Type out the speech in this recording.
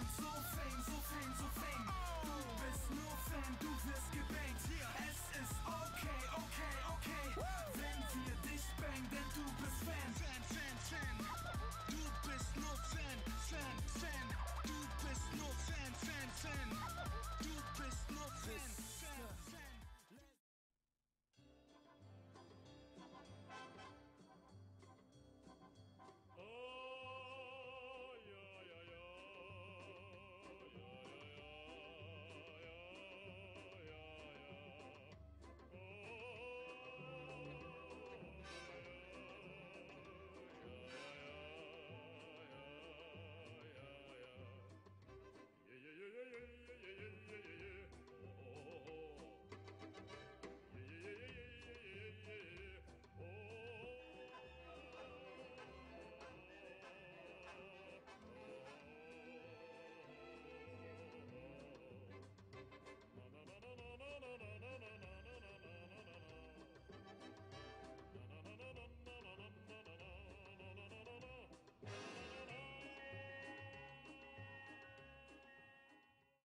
sind so fame, so fame, so fame. Du bist nur Fan, du wirst gebankt. Es ist okay, okay, okay, wenn wir dich bang, denn du bist Fan.